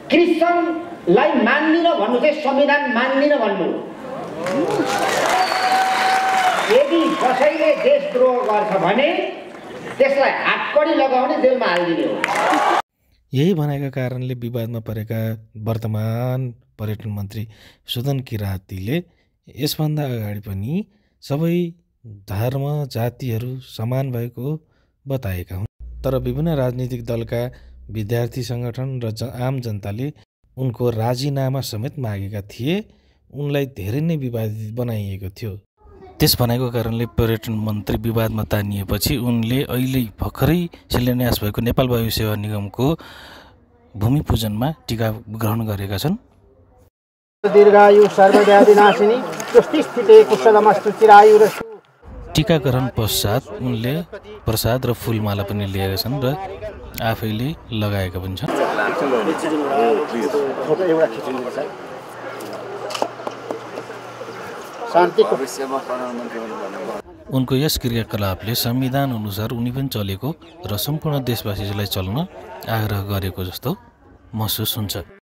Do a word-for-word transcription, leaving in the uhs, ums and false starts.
क्रिस्चियनलाई मान्दिन भन्नु चाहिँ संविधान मान्दिन भन्नु। यदि कसैले देशद्रोह गर्छ भने त्यसलाई हातकडी लगाउने जेलमा हालिदिने हो। यही भनाइका कारणले विवादमा परेका वर्तमान पर्यटन मन्त्री सुदन किरातीले यसभन्दा अगाडि पनि सबै धर्म जातिहरू समान भएको बताएका हुन्। तर विभिन्न राजनीतिक दलका विद्यार्थी सङ्गठन र आम जनताले उनको राजीनामा समेत मागेका थिए। उनलाई धेरै नै विवादित बनाइएको थियो। त्यस भनाइको कारणले पर्यटन मन्त्री विवादमा तानिएपछि उनले अहिले भर्खरै शिलान्यास भएको नेपाल वायु सेवा निगमको भूमि पूजनमा टीका ग्रहण गरेका छन्। दीर्घायु सर्वव्याधि नाशिनी तुष्टि स्थिते कुशलमस्तु चिरायु। टीकाकरण पश्चात उनले प्रसाद र फुलमाला पनि लिएका छन् र आफैले लगाएका पनि छन्। उनको यस क्रियाकलापले संविधान अनुसार उनी पनि चलेको र सम्पूर्ण देशवासीलाई चल्न आग्रह गरेको जस्तो महसुस हुन्छ।